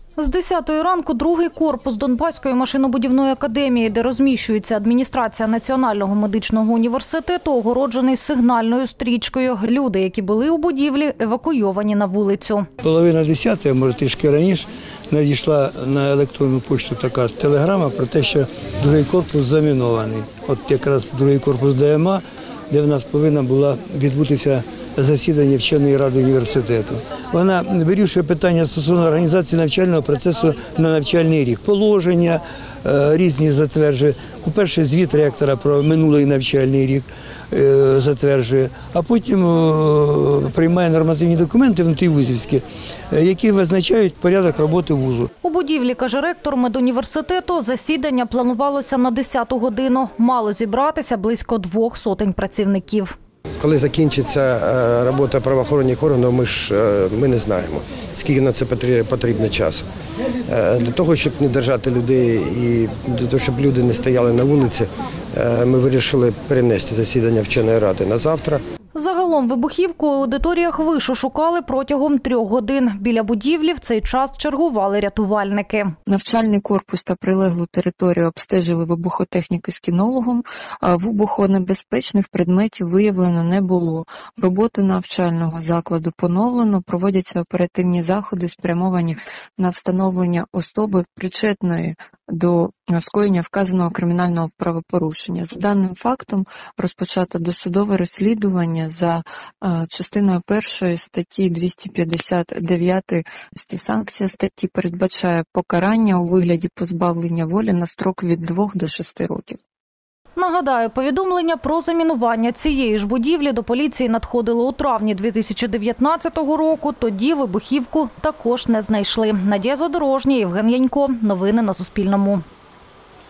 З 10-ї ранку другий корпус Донбаської машинобудівної академії, де розміщується адміністрація Національного медичного університету, огороджений сигнальною стрічкою. Люди, які були у будівлі, евакуйовані на вулицю. Половина 10-ї, може трішки раніше, надійшла на електронну пошту така телеграма про те, що другий корпус замінований. От якраз другий корпус ДМА, де в нас повинна була відбутися засідання вченої ради університету. Вона вирішує питання стосовно організації навчального процесу на навчальний рік. Положення різні затверджує. По-перше, звіт ректора про минулий навчальний рік затверджує, а потім приймає нормативні документи внутрівузівські, які визначають порядок роботи вузу. У будівлі, каже ректор медуніверситету, засідання планувалося на 10-ту годину. Мало зібратися близько 200 працівників. Коли закінчиться робота правоохоронних органів, ми не знаємо, скільки на це потрібно часу. Для того, щоб не держати людей і для того, щоб люди не стояли на вулиці, ми вирішили перенести засідання вченої ради на завтра. Загалом вибухівку у аудиторіях вишу шукали протягом 3 годин. Біля будівлі в цей час чергували рятувальники. Навчальний корпус та прилеглу територію обстежили вибухотехніки з кінологом. Вибухонебезпечних предметів виявлено не було. Роботу навчального закладу поновлено. Проводяться оперативні заходи, спрямовані на встановлення особи, причетної до скоєння вказаного кримінального правопорушення. За даним фактом розпочато досудове розслідування за частиною 1 статті 259. Санкція статті передбачає покарання у вигляді позбавлення волі на строк від 2 до 6 років. Нагадаю, повідомлення про замінування цієї ж будівлі до поліції надходило у травні 2019 року. Тоді вибухівку також не знайшли. Надія Задорожня, Євген Янько. Новини на Суспільному.